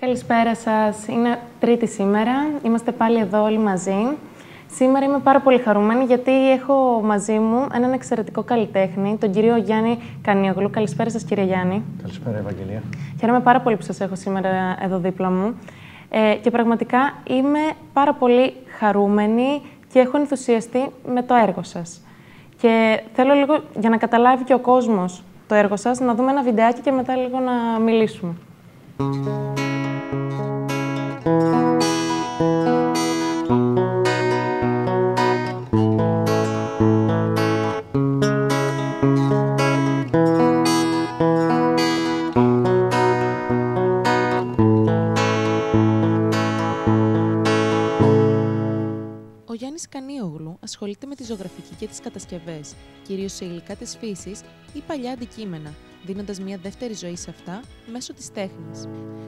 Καλησπέρα σας. Είναι Τρίτη σήμερα. Είμαστε πάλι εδώ όλοι μαζί. Σήμερα είμαι πάρα πολύ χαρούμενη γιατί έχω μαζί μου έναν εξαιρετικό καλλιτέχνη, τον κύριο Γιάννη Κανίογλου. Καλησπέρα σας, κύριε Γιάννη. Καλησπέρα, Ευαγγελία. Χαίρομαι πάρα πολύ που σας έχω σήμερα εδώ δίπλα μου. Και πραγματικά είμαι πάρα πολύ χαρούμενη και έχω ενθουσιαστεί με το έργο σας. Και θέλω λίγο, για να καταλάβει και ο κόσμος το έργο σας, να δούμε ένα βιντεάκι και μετά λίγο να μιλήσουμε. Ο Γιάννης Κανίογλου ασχολείται με τη ζωγραφική και τις κατασκευές, κυρίως σε υλικά της φύσης ή παλιά αντικείμενα, δίνοντας μια δεύτερη ζωή σε αυτά μέσω της τέχνης.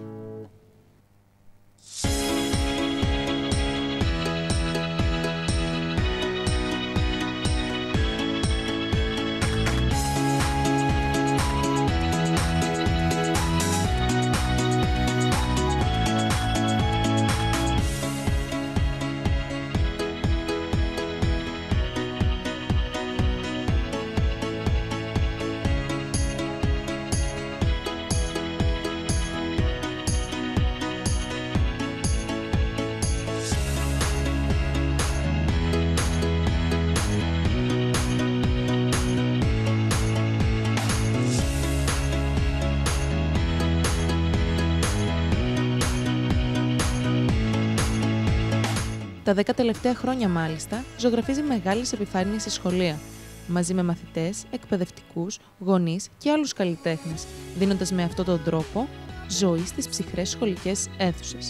Τα 10 τελευταία χρόνια, μάλιστα, ζωγραφίζει μεγάλες επιφάνειες σε σχολεία, μαζί με μαθητές, εκπαιδευτικούς, γονείς και άλλους καλλιτέχνες, δίνοντας με αυτόν τον τρόπο ζωή στις ψυχρές σχολικές αίθουσες.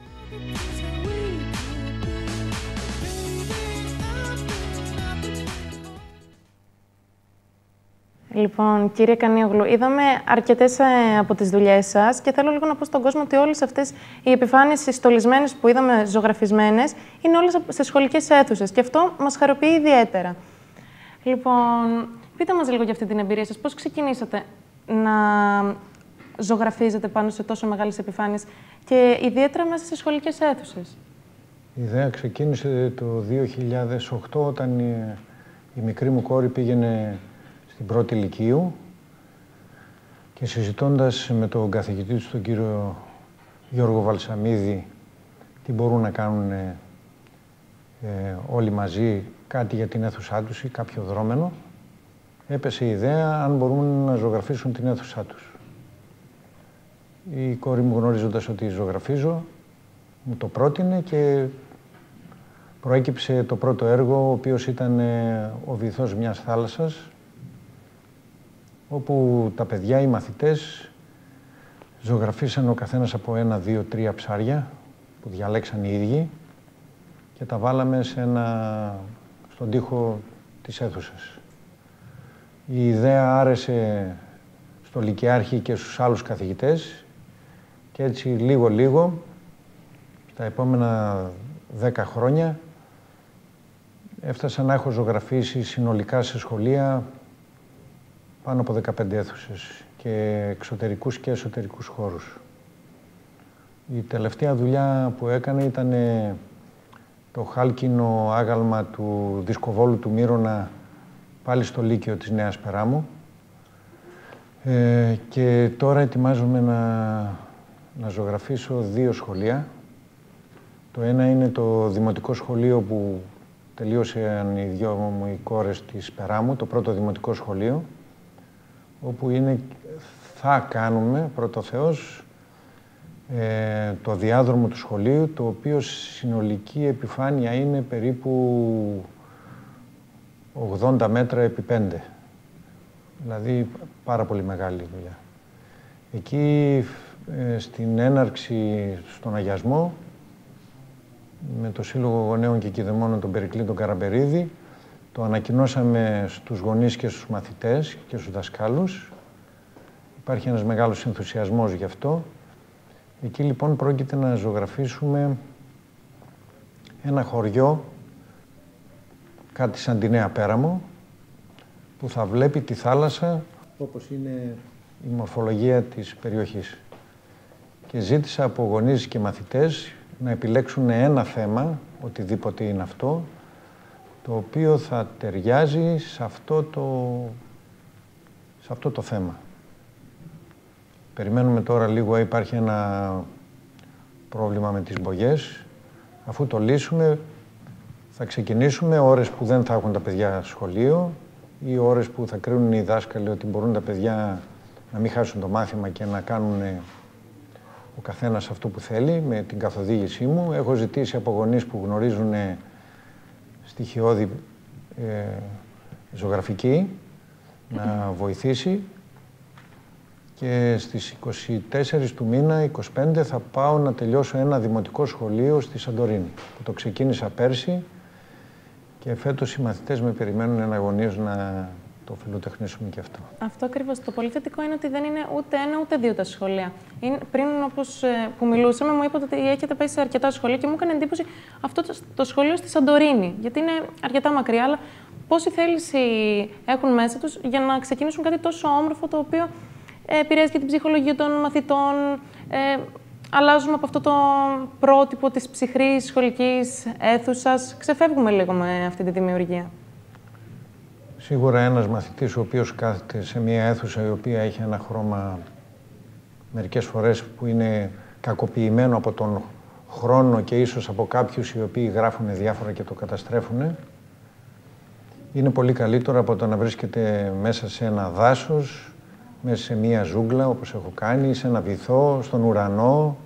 Λοιπόν, κύριε Κανίογλου, είδαμε αρκετές από τις δουλειές σας και θέλω λίγο να πω στον κόσμο ότι όλες αυτές οι επιφάνειες στολισμένες που είδαμε ζωγραφισμένες είναι όλες σε σχολικές αίθουσες και αυτό μας χαροποιεί ιδιαίτερα. Λοιπόν, πείτε μας λίγο για αυτή την εμπειρία σας. Πώς ξεκινήσατε να ζωγραφίζετε πάνω σε τόσο μεγάλες επιφάνειες και ιδιαίτερα μέσα σε σχολικές αίθουσες? Η ιδέα ξεκίνησε το 2008 όταν η μικρή μου κόρη πήγαινε στην πρώτη λυκείου και συζητώντας με τον καθηγητή του, τον κύριο Γιώργο Βαλσαμίδη, τι μπορούν να κάνουν όλοι μαζί, κάτι για την αίθουσά τους ή κάποιο δρόμενο, έπεσε η ιδέα αν μπορούν να ζωγραφίσουν την αίθουσά τους. Η κόρη μου, γνωρίζοντας ότι ζωγραφίζω, μου το πρότεινε και προέκυψε το πρώτο έργο, ο οποίος ήταν ο βυθός μιας θάλασσας, όπου τα παιδιά, οι μαθητές, ζωγραφίσαν ο καθένας από 1, 2, 3 ψάρια που διαλέξαν οι ίδιοι και τα βάλαμε στον τοίχο της αίθουσας. Η ιδέα άρεσε στο λυκειάρχη και στους άλλους καθηγητές και έτσι λίγο-λίγο, τα επόμενα 10 χρόνια, έφτασα να έχω ζωγραφίσει συνολικά σε σχολεία πάνω από 15 αίθουσες και εξωτερικούς και εσωτερικούς χώρους. Η τελευταία δουλειά που έκανε ήταν το χάλκινο άγαλμα του δισκοβόλου του Μύρονα, πάλι στο Λύκειο της Νέας Περάμου. Και τώρα ετοιμάζομαι να ζωγραφίσω 2 σχολεία. Το ένα είναι το δημοτικό σχολείο που τελείωσαν οι 2 μου οι κόρες της Περάμου, το πρώτο δημοτικό σχολείο, όπου θα κάνουμε, πρώτο Θεός, το διάδρομο του σχολείου, το οποίο συνολική επιφάνεια είναι περίπου 80 μέτρα επί 5. Δηλαδή πάρα πολύ μεγάλη δουλειά. Εκεί στην έναρξη, στον αγιασμό, με το Σύλλογο Γονέων και Κηδεμόνων τον Περικλή τον Καραμπερίδη, το ανακοινώσαμε στους γονείς και στους μαθητές και στους δασκάλους. Υπάρχει ένας μεγάλος ενθουσιασμός γι' αυτό. Εκεί λοιπόν πρόκειται να ζωγραφίσουμε ένα χωριό, κάτι σαν τη Νέα Πέραμο, που θα βλέπει τη θάλασσα όπως είναι η μορφολογία της περιοχής. και ζήτησα από γονείς και μαθητές να επιλέξουν ένα θέμα, οτιδήποτε είναι αυτό, το οποίο θα ταιριάζει σε αυτό το θέμα. Περιμένουμε τώρα λίγο, υπάρχει ένα πρόβλημα με τις μπογιές. Αφού το λύσουμε, θα ξεκινήσουμε ώρες που δεν θα έχουν τα παιδιά σχολείο ή ώρες που θα κρίνουν οι δάσκαλοι ότι μπορούν τα παιδιά να μην χάσουν το μάθημα και να κάνουν ο καθένας αυτό που θέλει με την καθοδήγησή μου. Έχω ζητήσει από γονείς που γνωρίζουν στοιχειώδη ζωγραφική να βοηθήσει και στις 24 του μήνα, 25, θα πάω να τελειώσω ένα δημοτικό σχολείο στη Σαντορίνη, που το ξεκίνησα πέρσι και φέτος οι μαθητές με περιμένουν εναγωνίως να το φιλοτεχνήσουμε και αυτό. Αυτό ακριβώς. Το πολύ θετικό είναι ότι δεν είναι ούτε ένα ούτε δύο τα σχολεία. Πριν, όπως που μιλούσαμε, μου είπατε ότι έχετε πάει σε αρκετά σχολεία και μου έκανε εντύπωση αυτό το σχολείο στη Σαντορίνη, γιατί είναι αρκετά μακριά, αλλά πόση θέληση έχουν μέσα τους για να ξεκινήσουν κάτι τόσο όμορφο, το οποίο επηρεάζει και την ψυχολογία των μαθητών. Αλλάζουμε από αυτό το πρότυπο της ψυχρής σχολικής αίθουσας. Ξεφεύγουμε λίγο με αυτή τη δημιουργία. Σίγουρα ένας μαθητής ο οποίος κάθεται σε μια αίθουσα η οποία έχει ένα χρώμα μερικές φορές που είναι κακοποιημένο από τον χρόνο και ίσως από κάποιους οι οποίοι γράφουν διάφορα και το καταστρέφουν, είναι πολύ καλύτερο από το να βρίσκεται μέσα σε ένα δάσος, μέσα σε μία ζούγκλα όπως έχω κάνει, σε ένα βυθό, στον ουρανό,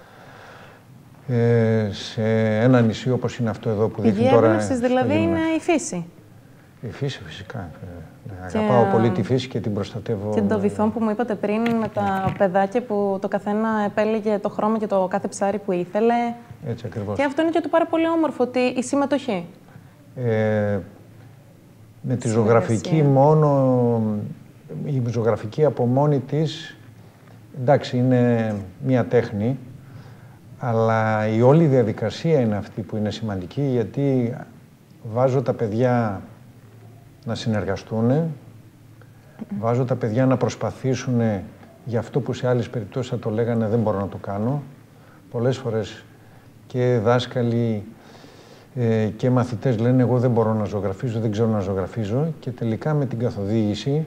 σε ένα νησί όπως είναι αυτό εδώ που δείχνει τώρα. Η έμπνευση δηλαδή είναι η φύση. Η φύση φυσικά. Αγαπάω πολύ τη φύση και την προστατεύω. Και το βυθό που μου είπατε πριν με τα παιδάκια που το καθένα επέλεγε το χρώμα και το κάθε ψάρι που ήθελε. Έτσι ακριβώς. Και αυτό είναι και το πάρα πολύ όμορφο, ότι η συμμετοχή. Με τη ζωγραφική μόνο, η ζωγραφική από μόνη της, εντάξει, είναι μία τέχνη, αλλά η όλη διαδικασία είναι αυτή που είναι σημαντική, γιατί βάζω τα παιδιά να συνεργαστούν, βάζω τα παιδιά να προσπαθήσουν για αυτό που σε άλλες περιπτώσεις θα το λέγανε δεν μπορώ να το κάνω. Πολλές φορές και δάσκαλοι και μαθητές λένε εγώ δεν μπορώ να ζωγραφίζω, δεν ξέρω να ζωγραφίζω, και τελικά με την καθοδήγηση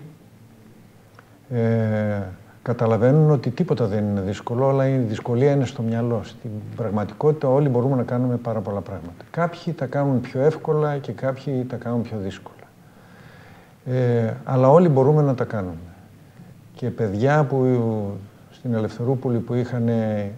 καταλαβαίνουν ότι τίποτα δεν είναι δύσκολο, αλλά η δυσκολία είναι στο μυαλό. Στην πραγματικότητα όλοι μπορούμε να κάνουμε πάρα πολλά πράγματα. Κάποιοι τα κάνουν πιο εύκολα και κάποιοι τα κάνουν πιο δύσκολα. Αλλά όλοι μπορούμε να τα κάνουμε. Και παιδιά που στην Ελευθερούπολη που είχαν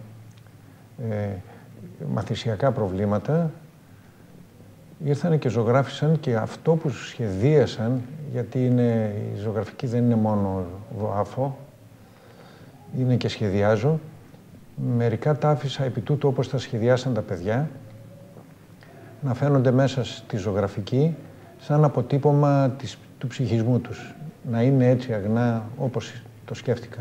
μαθησιακά προβλήματα, ήρθαν και ζωγράφισαν και αυτό που σχεδίασαν, γιατί η ζωγραφική δεν είναι μόνο βάφο, είναι και σχεδιάζω. Μερικά τα άφησα επί τούτου όπως τα σχεδιάσαν τα παιδιά, να φαίνονται μέσα στη ζωγραφική σαν αποτύπωμα του ψυχισμού τους. Να είναι έτσι αγνά όπως το σκέφτηκαν.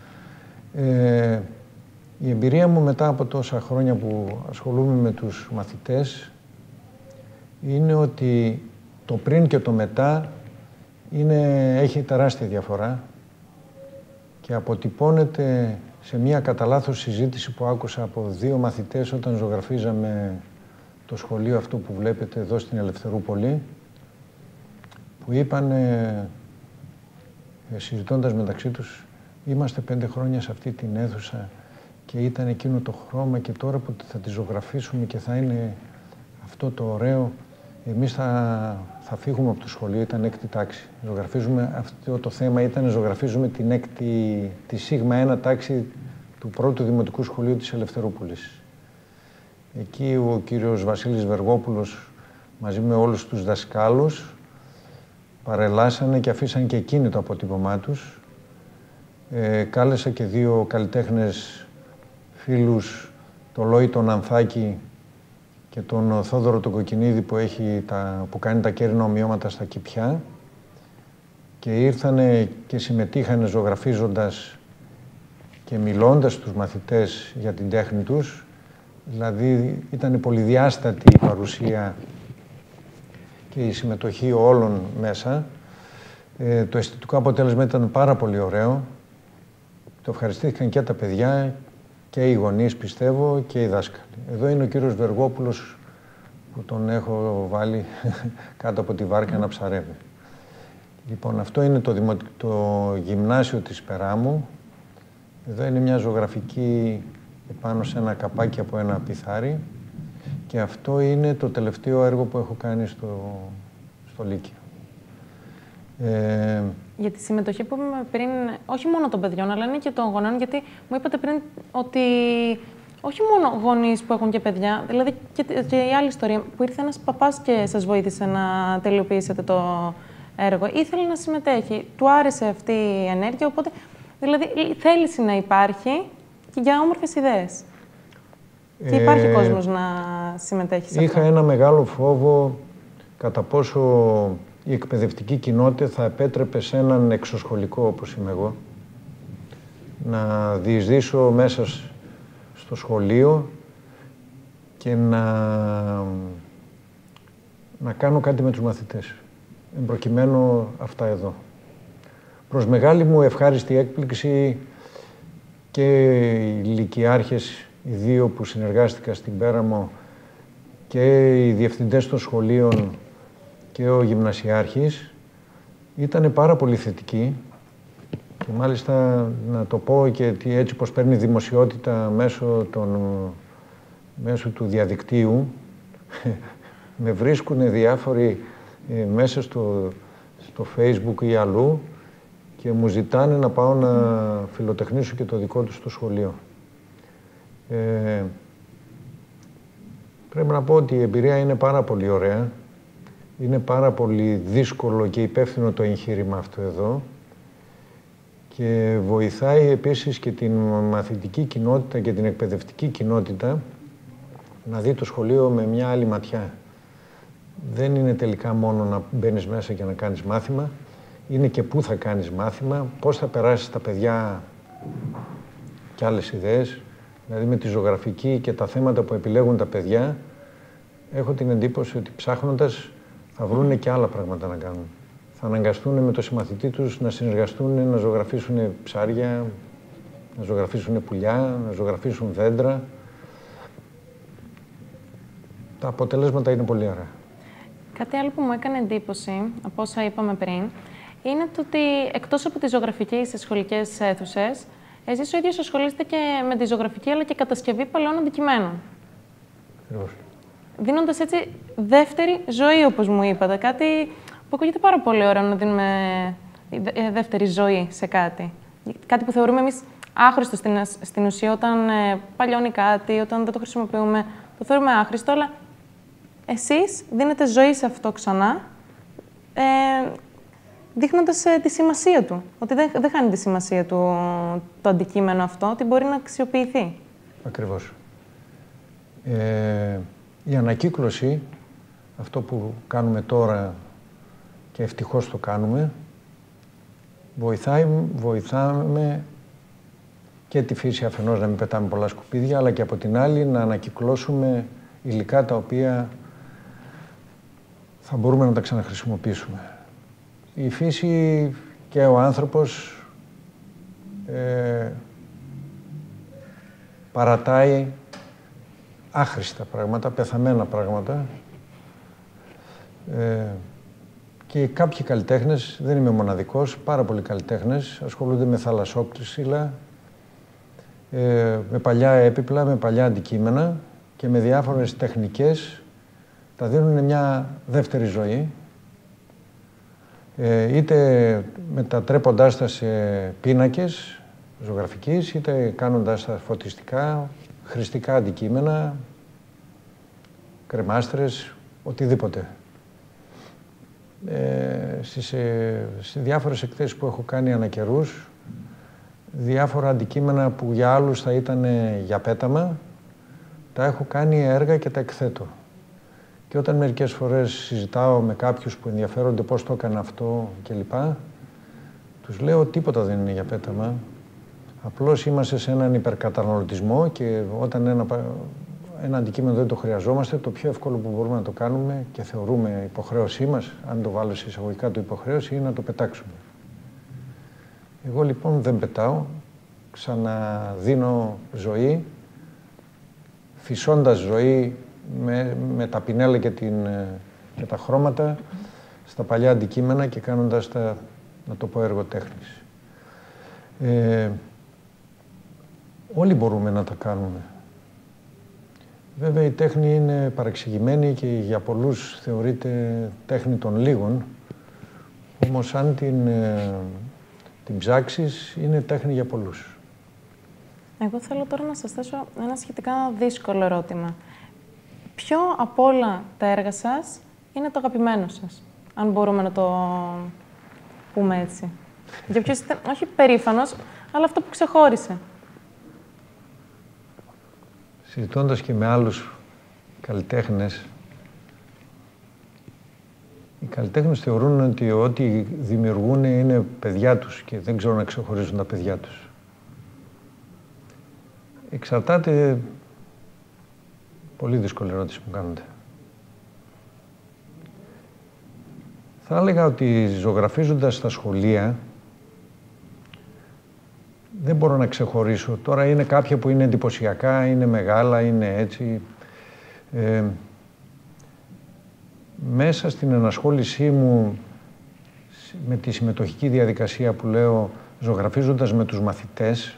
Η εμπειρία μου μετά από τόσα χρόνια που ασχολούμαι με τους μαθητές είναι ότι το πριν και το μετά έχει τεράστια διαφορά και αποτυπώνεται σε μία κατά λάθος συζήτηση που άκουσα από δύο μαθητές όταν ζωγραφίζαμε το σχολείο αυτό που βλέπετε εδώ στην Ελευθερούπολη, που είπαν, συζητώντας μεταξύ τους, είμαστε 5 χρόνια σε αυτή την αίθουσα και ήταν εκείνο το χρώμα και τώρα που θα τη ζωγραφίσουμε και θα είναι αυτό το ωραίο, εμείς θα φύγουμε από το σχολείο, ήταν 6η τάξη. Αυτό το θέμα ήταν ζωγραφίζουμε τη Σίγμα 1 τάξη του πρώτου Δημοτικού Σχολείου της Ελευθερούπολης. Εκεί ο κύριος Βασίλης Βεργόπουλος μαζί με όλους τους δασκάλους παρελάσανε και αφήσαν και εκείνοι το αποτύπωμά τους. Κάλεσα και 2 καλλιτέχνες φίλους, τον Λόη τον Ανθάκη και τον Θόδωρο τον Κοκκινίδη που κάνει τα κέρυνα ομοιώματα στα Κηπιά, και ήρθανε και συμμετείχαν ζωγραφίζοντας και μιλώντας στους μαθητές για την τέχνη τους. Δηλαδή ήταν πολυδιάστατη η παρουσία και η συμμετοχή όλων μέσα. Το αισθητικό αποτέλεσμα ήταν πάρα πολύ ωραίο. Το ευχαριστήθηκαν και τα παιδιά και οι γονείς, πιστεύω, και οι δάσκαλοι. Εδώ είναι ο κύριος Βεργόπουλος, που τον έχω βάλει κάτω από τη βάρκα να ψαρεύει. Λοιπόν, αυτό είναι το γυμνάσιο της Περάμου. Εδώ είναι μια ζωγραφική επάνω σε ένα καπάκι από ένα πιθάρι. Και αυτό είναι το τελευταίο έργο που έχω κάνει στο Λύκειο. Για τη συμμετοχή που είπαμε πριν, όχι μόνο των παιδιών, αλλά είναι και των γονέων, γιατί μου είπατε πριν ότι όχι μόνο γονείς που έχουν και παιδιά, δηλαδή και η άλλη ιστορία, που ήρθε ένας παπάς και σας βοήθησε να τελειοποιήσετε το έργο. Ήθελε να συμμετέχει, του άρεσε αυτή η ενέργεια, οπότε δηλαδή θέληση να υπάρχει και για όμορφες ιδέες. Και υπάρχει κόσμος να συμμετέχει σε αυτό. Είχα ένα μεγάλο φόβο κατά πόσο η εκπαιδευτική κοινότητα θα επέτρεπε σε έναν εξωσχολικό, όπως είμαι εγώ, να διεισδύσω μέσα στο σχολείο και να κάνω κάτι με τους μαθητές. Εν προκειμένου αυτά εδώ. Προς μεγάλη μου ευχάριστη έκπληξη και οι λυκειάρχες, οι δύο που συνεργάστηκα στην Πέραμο, και οι διευθυντές των σχολείων και ο γυμνασιάρχης ήταν πάρα πολύ θετικοί, και μάλιστα να το πω και έτσι πως παίρνει δημοσιότητα μέσω του διαδικτύου. Με βρίσκουν διάφοροι μέσα στο Facebook ή αλλού και μου ζητάνε να πάω να φιλοτεχνήσω και το δικό τους στο σχολείο. Πρέπει να πω ότι η εμπειρία είναι πάρα πολύ ωραία. Είναι πάρα πολύ δύσκολο και υπεύθυνο το εγχείρημα αυτό εδώ και βοηθάει επίσης και την μαθητική κοινότητα και την εκπαιδευτική κοινότητα να δει το σχολείο με μια άλλη ματιά. Δεν είναι τελικά μόνο να μπαίνεις μέσα και να κάνεις μάθημα, είναι και πού θα κάνεις μάθημα, πώς θα περάσεις τα παιδιά και άλλες ιδέες. Δηλαδή με τη ζωγραφική και τα θέματα που επιλέγουν τα παιδιά, έχω την εντύπωση ότι ψάχνοντας θα βρουν και άλλα πράγματα να κάνουν. Θα αναγκαστούν με το συμμαθητή τους να συνεργαστούν, να ζωγραφίσουν ψάρια, να ζωγραφίσουν πουλιά, να ζωγραφίσουν δέντρα. Τα αποτελέσματα είναι πολύ ωραία. Κάτι άλλο που μου έκανε εντύπωση, από όσα είπαμε πριν, είναι το ότι εκτός από τη ζωγραφική στις σχολικές αίθουσες, εσείς ο ίδιος ασχολείστε και με τη ζωγραφική αλλά και κατασκευή παλαιών αντικειμένων. Ακριβώς. Δίνοντας έτσι δεύτερη ζωή, όπως μου είπατε. Κάτι που ακούγεται πάρα πολύ ωραίο να δίνουμε δεύτερη ζωή σε κάτι. Κάτι που θεωρούμε εμείς άχρηστο στην ουσία όταν παλιώνει κάτι, όταν δεν το χρησιμοποιούμε, το θεωρούμε άχρηστο, αλλά εσείς δίνετε ζωή σε αυτό ξανά, δείχνοντας τη σημασία του. Ότι δεν χάνει τη σημασία του το αντικείμενο αυτό, ότι μπορεί να αξιοποιηθεί. Ακριβώς. Η ανακύκλωση, αυτό που κάνουμε τώρα και ευτυχώς το κάνουμε, βοηθάμε και τη φύση αφενός να μην πετάμε πολλά σκουπίδια, αλλά και από την άλλη να ανακυκλώσουμε υλικά τα οποία θα μπορούμε να τα ξαναχρησιμοποιήσουμε. Η φύση και ο άνθρωπος παρατάει άχρηστα πράγματα, πεθαμένα πράγματα. Και κάποιοι καλλιτέχνες, δεν είμαι μοναδικός, πάρα πολλοί καλλιτέχνες ασχολούνται με θαλασσόκρισιλα, με παλιά έπιπλα, με παλιά αντικείμενα και με διάφορες τεχνικές τα δίνουν μια δεύτερη ζωή, είτε μετατρέποντάς τα σε πίνακες ζωγραφικής, είτε κάνοντάς τα φωτιστικά, χρηστικά αντικείμενα, κρεμάστρες, οτιδήποτε. Σε διάφορες εκθέσεις που έχω κάνει ανά καιρούς, διάφορα αντικείμενα που για άλλους θα ήταν για πέταμα, τα έχω κάνει έργα και τα εκθέτω. Και όταν μερικές φορές συζητάω με κάποιους που ενδιαφέρονται πώς το έκανα αυτό κλπ, τους λέω τίποτα δεν είναι για πέταμα. Απλώς είμαστε σε έναν υπερκαταναλωτισμό και όταν ένα αντικείμενο δεν το χρειαζόμαστε, το πιο εύκολο που μπορούμε να το κάνουμε και θεωρούμε υποχρέωσή μας, αν το βάλω σε εισαγωγικά το υποχρέωση, είναι να το πετάξουμε. Εγώ λοιπόν δεν πετάω, ξαναδίνω ζωή, φυσώντας ζωή με τα πινέλα και τα χρώματα στα παλιά αντικείμενα και κάνοντας τα, να το πω, έργο τέχνης. Όλοι μπορούμε να τα κάνουμε. Βέβαια η τέχνη είναι παρεξηγημένη και για πολλούς θεωρείται τέχνη των λίγων, όμως αν την ψάξεις είναι τέχνη για πολλούς. Εγώ θέλω τώρα να σας θέσω ένα σχετικά δύσκολο ερώτημα. Ποιο από όλα τα έργα σας είναι το αγαπημένο σας, αν μπορούμε να το πούμε έτσι? Για ποιος είστε, όχι περήφανος, αλλά αυτό που ξεχώρισε. Συζητώντας και με άλλους καλλιτέχνες, οι καλλιτέχνες θεωρούν ότι ό,τι δημιουργούν είναι παιδιά τους και δεν ξέρουν να ξεχωρίζουν τα παιδιά τους. Εξαρτάται, πολύ δύσκολη ερώτηση που κάνετε. Θα έλεγα ότι ζωγραφίζοντας στα σχολεία, δεν μπορώ να ξεχωρίσω. Τώρα είναι κάποια που είναι εντυπωσιακά, είναι μεγάλα, είναι έτσι. Μέσα στην ενασχόλησή μου με τη συμμετοχική διαδικασία που λέω, ζωγραφίζοντας με τους μαθητές,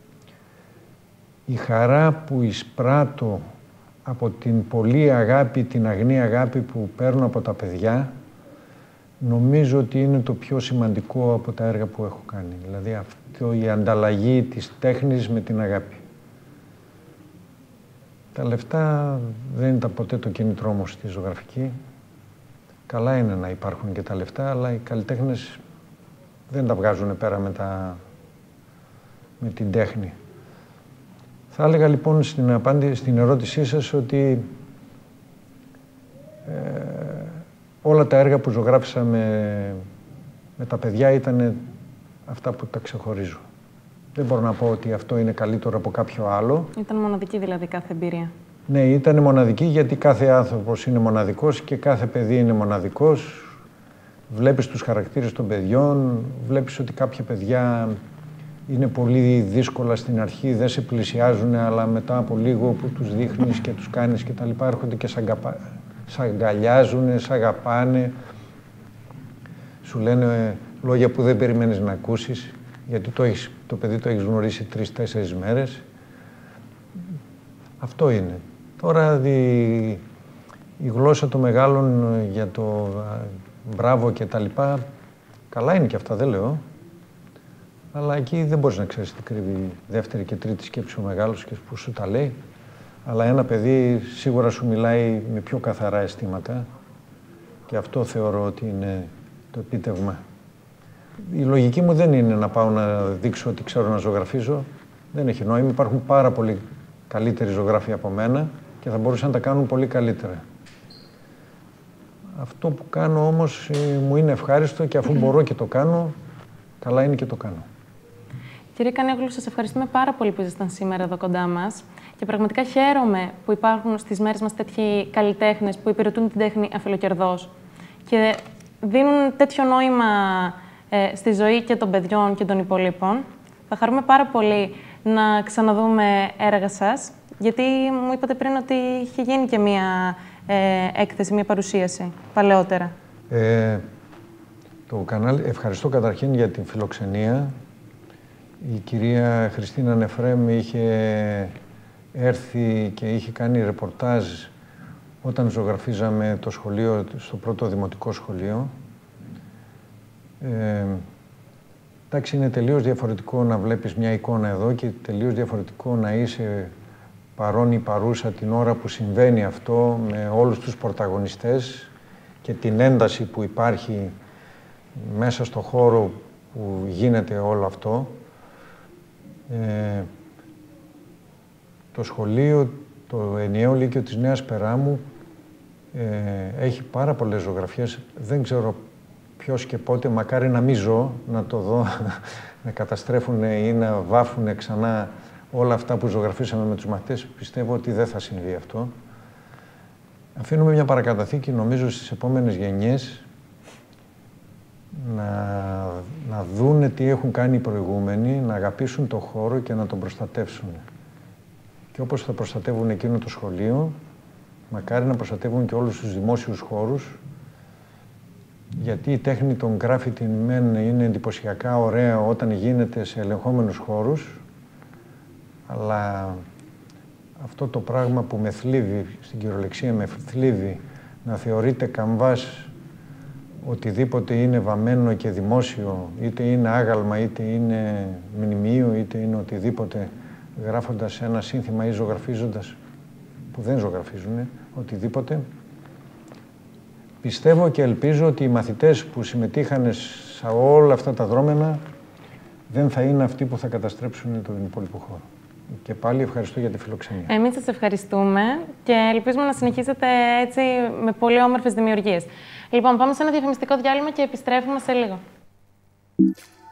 η χαρά που εισπράττω από την πολλή αγάπη, την αγνή αγάπη που παίρνω από τα παιδιά, νομίζω ότι είναι το πιο σημαντικό από τα έργα που έχω κάνει. Δηλαδή αυτό, η ανταλλαγή της τέχνης με την αγάπη. Τα λεφτά δεν ήταν ποτέ το κίνητρό μου στη ζωγραφική. Καλά είναι να υπάρχουν και τα λεφτά, αλλά οι καλλιτέχνες δεν τα βγάζουν πέρα με την τέχνη. Θα έλεγα λοιπόν στην ερώτησή σας ότι όλα τα έργα που ζωγράφισα με τα παιδιά ήταν αυτά που τα ξεχωρίζω. Δεν μπορώ να πω ότι αυτό είναι καλύτερο από κάποιο άλλο. Ήταν μοναδική δηλαδή κάθε εμπειρία. Ναι, ήταν μοναδική γιατί κάθε άνθρωπος είναι μοναδικός και κάθε παιδί είναι μοναδικός. Βλέπεις τους χαρακτήρες των παιδιών, βλέπεις ότι κάποια παιδιά είναι πολύ δύσκολα στην αρχή, δεν σε πλησιάζουν, αλλά μετά από λίγο που τους δείχνεις και τους κάνεις και τα λοιπά, έρχονται και σ' αγκαλιάζουν, σ' αγαπάνε. Σου λένε λόγια που δεν περιμένεις να ακούσεις, γιατί το παιδί το έχεις γνωρίσει 3-4 μέρες. Αυτό είναι. Τώρα η γλώσσα των μεγάλων για το μπράβο και τα λοιπά, καλά είναι και αυτά, δεν λέω. Αλλά εκεί δεν μπορείς να ξέρεις τι κρύβει δεύτερη και τρίτη σκέψη ο μεγάλος και που σου τα λέει. Αλλά ένα παιδί σίγουρα σου μιλάει με πιο καθαρά αισθήματα και αυτό θεωρώ ότι είναι το επίτευγμα. Η λογική μου δεν είναι να πάω να δείξω ότι ξέρω να ζωγραφίζω. Δεν έχει νόημα. Υπάρχουν πάρα πολύ καλύτεροι ζωγράφοι από μένα και θα μπορούσαν να τα κάνουν πολύ καλύτερα. Αυτό που κάνω όμως μου είναι ευχάριστο και αφού μπορώ και το κάνω, καλά είναι και το κάνω. Κύριε Κανέγλου, σας ευχαριστούμε πάρα πολύ που ήσασταν σήμερα εδώ κοντά μας και πραγματικά χαίρομαι που υπάρχουν στις μέρες μας τέτοιοι καλλιτέχνες που υπηρετούν την τέχνη αφιλοκερδώς και δίνουν τέτοιο νόημα στη ζωή και των παιδιών και των υπολείπων. Θα χαρούμε πάρα πολύ να ξαναδούμε έργα σας, γιατί μου είπατε πριν ότι είχε γίνει και μία έκθεση, μία παρουσίαση παλαιότερα. Το κανάλι, ευχαριστώ καταρχήν για την φιλοξενία. Η κυρία Χριστίνα Νεφρέμ είχε έρθει και είχε κάνει ρεπορτάζ όταν ζωγραφίζαμε το σχολείο, στο πρώτο δημοτικό σχολείο. Εντάξει, είναι τελείως διαφορετικό να βλέπεις μια εικόνα εδώ και τελείως διαφορετικό να είσαι παρόν ή παρούσα την ώρα που συμβαίνει αυτό με όλους τους πρωταγωνιστές και την ένταση που υπάρχει μέσα στο χώρο που γίνεται όλο αυτό. Το σχολείο, το ενιαίο λύκειο της Νέας Περάμου έχει πάρα πολλές ζωγραφιές. Δεν ξέρω ποιος και πότε, μακάρι να μην ζω, να το δω, να καταστρέφουν ή να βάφουν ξανά όλα αυτά που ζωγραφίσαμε με τους μαθητές. Πιστεύω ότι δεν θα συμβεί αυτό. Αφήνουμε μια παρακαταθήκη, νομίζω, στις επόμενες γενιές να δούνε τι έχουν κάνει οι προηγούμενοι, να αγαπήσουν το χώρο και να τον προστατεύσουν. Και όπως θα προστατεύουν εκείνο το σχολείο, μακάρι να προστατεύουν και όλους τους δημόσιους χώρους, γιατί η τέχνη των γκράφιτι μεν είναι εντυπωσιακά ωραία όταν γίνεται σε ελεγχόμενους χώρους, αλλά αυτό το πράγμα που με θλίβει, στην κυριολεξία με θλίβει, να θεωρείται καμβάς οτιδήποτε είναι βαμμένο και δημόσιο, είτε είναι άγαλμα, είτε είναι μνημείο, είτε είναι οτιδήποτε, γράφοντας ένα σύνθημα ή ζωγραφίζοντας, που δεν ζωγραφίζουν, οτιδήποτε. Πιστεύω και ελπίζω ότι οι μαθητές που συμμετείχαν σε όλα αυτά τα δρόμενα δεν θα είναι αυτοί που θα καταστρέψουν τον υπόλοιπο χώρο. Και πάλι ευχαριστώ για τη φιλοξενία. Εμείς σας ευχαριστούμε και ελπίζουμε να συνεχίσετε έτσι με πολύ όμορφες δημιουργίες. Λοιπόν, πάμε σε ένα διαφημιστικό διάλειμμα και επιστρέφουμε σε λίγο.